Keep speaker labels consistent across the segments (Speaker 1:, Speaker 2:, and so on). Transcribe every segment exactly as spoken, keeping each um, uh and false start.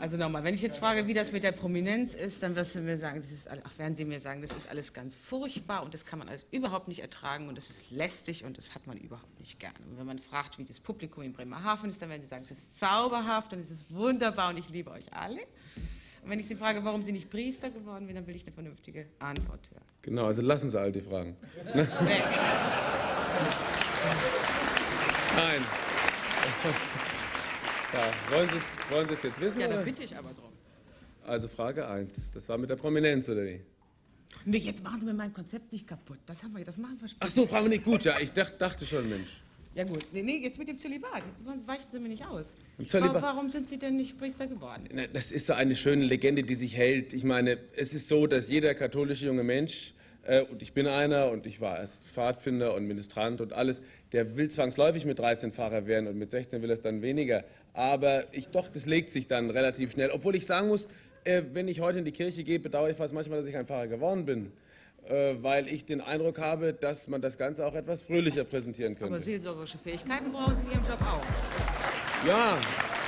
Speaker 1: Also nochmal, wenn ich jetzt frage, wie das mit der Prominenz ist, dann wirst du mir sagen, das ist, ach, werden Sie mir sagen, das ist alles ganz furchtbar und das kann man alles überhaupt nicht ertragen und das ist lästig und das hat man überhaupt nicht gerne. Und wenn man fragt, wie das Publikum in Bremerhaven ist, dann werden Sie sagen, es ist zauberhaft und es ist wunderbar und ich liebe euch alle. Und wenn ich Sie frage, warum Sie nicht Priester geworden sind, dann will ich eine vernünftige Antwort hören.
Speaker 2: Genau, also lassen Sie all die Fragen.
Speaker 1: Weg.
Speaker 2: Nein. Ja, wollen Sie es wollen Sie es jetzt wissen?
Speaker 1: Ja, da
Speaker 2: oder?
Speaker 1: bitte ich aber drum.
Speaker 2: Also Frage eins, das war mit der Prominenz, oder wie?
Speaker 1: Nee, jetzt machen Sie mir mein Konzept nicht kaputt. Das haben wir, das machen wir
Speaker 2: Ach so, fragen wir nicht gut, ja, ich dacht, dachte schon, Mensch.
Speaker 1: Ja gut, nee, nee, jetzt mit dem Zölibat, jetzt weichen Sie mir nicht aus.
Speaker 2: Im Zölibat-
Speaker 1: Warum sind Sie denn nicht Priester geworden?
Speaker 2: Na, das ist so eine schöne Legende, die sich hält. Ich meine, es ist so, dass jeder katholische junge Mensch, äh, und ich bin einer und ich war erst Pfadfinder und Ministrant und alles, der will zwangsläufig mit dreizehn Pfarrer werden und mit sechzehn will er es dann weniger. Aber ich doch, das legt sich dann relativ schnell. Obwohl ich sagen muss, äh, wenn ich heute in die Kirche gehe, bedauere ich fast manchmal, dass ich ein Pfarrer geworden bin. Äh, weil ich den Eindruck habe, dass man das Ganze auch etwas fröhlicher präsentieren könnte.
Speaker 1: Aber seelsorgerische Fähigkeiten brauchen Sie in Ihrem Job auch.
Speaker 2: Ja,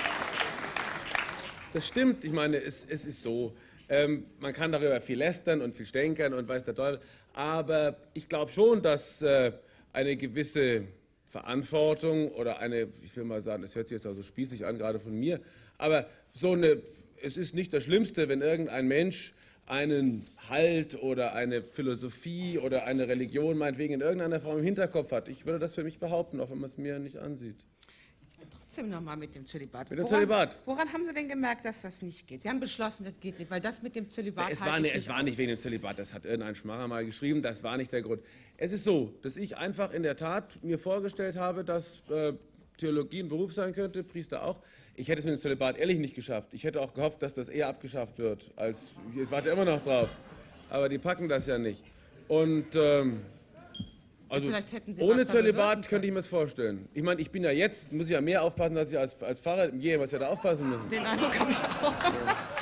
Speaker 2: das stimmt. Ich meine, es, es ist so, ähm, man kann darüber viel lästern und viel stänkern und weiß der Teufel, aber ich glaube schon, dass äh, eine gewisse Verantwortung oder eine, ich will mal sagen, das hört sich jetzt auch so spießig an, gerade von mir, aber so eine, es ist nicht das Schlimmste, wenn irgendein Mensch einen Halt oder eine Philosophie oder eine Religion meinetwegen in irgendeiner Form im Hinterkopf hat. Ich würde das für mich behaupten, auch wenn man es mir nicht ansieht.
Speaker 1: Trotzdem nochmal mit dem Zölibat.
Speaker 2: Mit dem
Speaker 1: woran,
Speaker 2: Zölibat.
Speaker 1: Woran haben Sie denn gemerkt, dass das nicht geht? Sie haben beschlossen, das geht nicht, weil das mit dem Zölibat
Speaker 2: Es
Speaker 1: halte
Speaker 2: war,
Speaker 1: ich
Speaker 2: nicht,
Speaker 1: nicht
Speaker 2: es war
Speaker 1: aus.
Speaker 2: nicht wegen dem Zölibat, das hat irgendein Schmarrer mal geschrieben, das war nicht der Grund. Es ist so, dass ich einfach in der Tat mir vorgestellt habe, dass äh, Theologie ein Beruf sein könnte, Priester auch. Ich hätte es mit dem Zölibat ehrlich nicht geschafft. Ich hätte auch gehofft, dass das eher abgeschafft wird. Als, ich warte immer noch drauf. Aber die packen das ja nicht. Und ähm, also
Speaker 1: Vielleicht hätten Sie
Speaker 2: ohne
Speaker 1: was da bewirken
Speaker 2: Zölibat
Speaker 1: können.
Speaker 2: könnte ich mir das vorstellen. Ich meine, ich bin ja jetzt, muss ich ja mehr aufpassen, als ich als, als Pfarrer, je, was ja da aufpassen müssen.
Speaker 1: Den Eindruck habe ich auch.